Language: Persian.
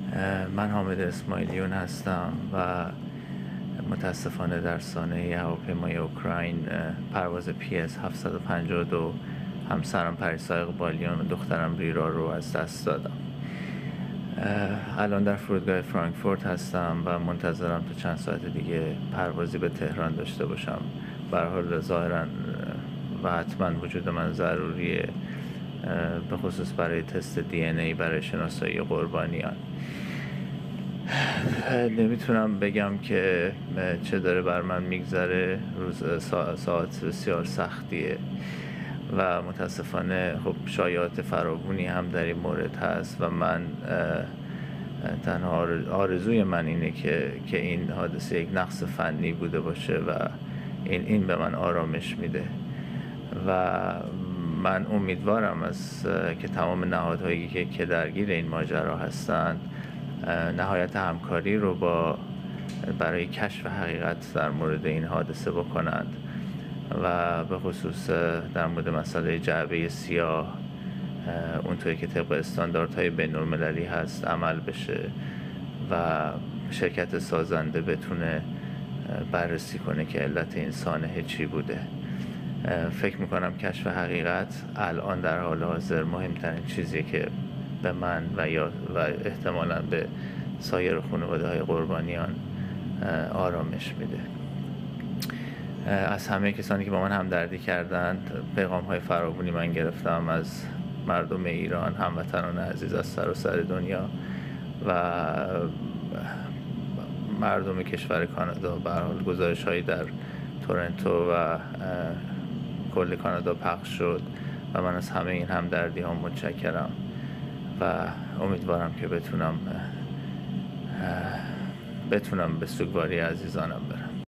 من حامد اسماعیلیون هستم و متاسفانه در سانحه هواپیمای اوکراین پرواز PS 752 همسرم پریسا اقبالیان و دخترم ریرا رو از دست دادم. الان در فرودگاه فرانکفورت هستم و منتظرم تا چند ساعت دیگه پروازی به تهران داشته باشم. به هر حال ظاهراً و حتما وجود من ضروریه، به خصوص برای تست DNA برای شناسایی قربانیان. نمیتونم بگم که چه داره بر من میگذره. ساعت بسیار سختیه و متاسفانه خب شایعات فراوانی هم در این مورد هست و من تنها آرزوی من اینه که این حادثه یک نقص فنی بوده باشه و این به من آرامش میده و من امیدوارم که تمام نهادهایی که درگیر این ماجرا هستند نهایت همکاری رو برای کشف حقیقت در مورد این حادثه بکنند و به خصوص در مورد مسئله جعبه سیاه اونطوری که طبق استانداردهای بین‌المللی هست عمل بشه و شرکت سازنده بتونه بررسی کنه که علت این سانحه چی بوده. فکر میکنم کشف حقیقت الان در حال حاضر مهمترین چیزیه که به من و احتمالاً به سایر خانواده‌های قربانیان آرامش میده. از همه کسانی که با من همدردی کردند پیغام‌های فراوانی من گرفتم از مردم ایران، هموطنان عزیز از سراسر دنیا و مردم کشور کانادا. به هر حال گزارش‌هایی در تورنتو و کل کانادا پخش شد و من از همه این همدردی ها متشکرم و امیدوارم که بتونم به سوگواری عزیزانم برم.